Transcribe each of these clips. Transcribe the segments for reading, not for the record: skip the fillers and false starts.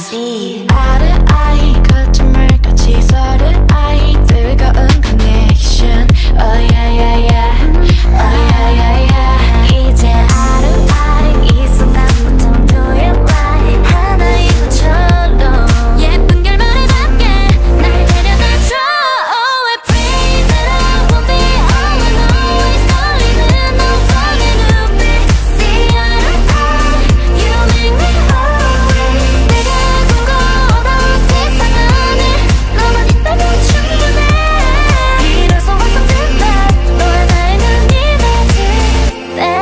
see 아르아이 거짓말같이 서로 아이 뜨거운 connection Oh yeah yeah yeah Oh yeah yeah yeah 이제 아르아이 이 순간부터 do it right 하나인 것처럼 예쁜 결말의 밖에 날 데려다줘 Oh I pray that I won't be alone always 떨리는 너의 눈빛 See 아르아이 you make me alright 내가 꿈꿔던 세상 안에 너만 있다면 충분해 비로소 완성된다 너와 나의 눈이 맞을 때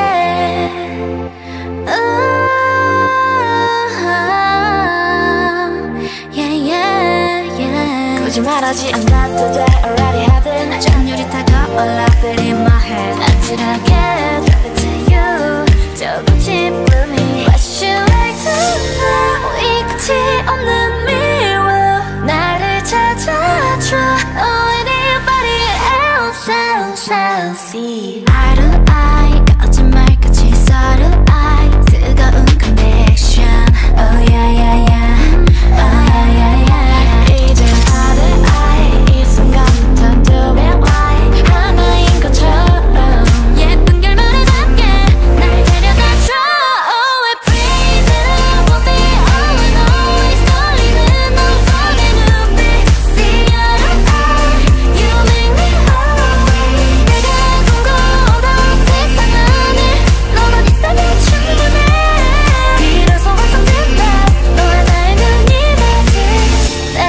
yeah yeah yeah 굳이 말하지 않아도 돼 already having 전율이 다가올 laughing in my head 아찔하게 drop it to you 조금씩 blooming What should I do now 이 끝이 없는 mirror 나를 찾아줘 Oh anybody else see eye to eye 거짓말같이 서로 eye 뜨거운 connection Oh yeah yeah yeah Oh yeah yeah yeah 이제 eye to eye 이 순간부터 do it right 하나인 것처럼 예쁜 결말의 밖에 날 데려다줘 Oh I pray that I won't be alone always 떨리는 너의 눈빛 See eye to eye you make me alright 내가 꿈꿔오던 세상 안에 너만 있다면 충분해 비로소 완성된다 너와 나의 눈이 맞을 때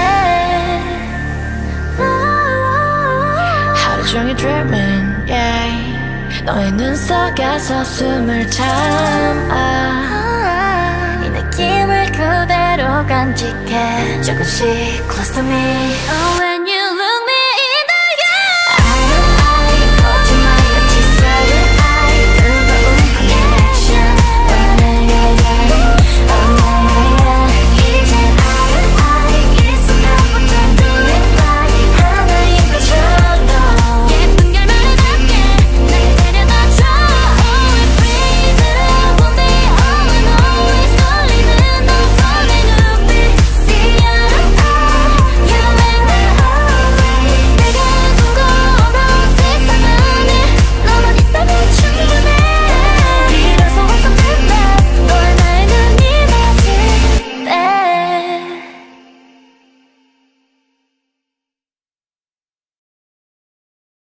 하루 종일 dreaming yeah 너의 눈 속에서 숨을 참아 이 느낌을 그대로 간직해 조금씩 close to me Oh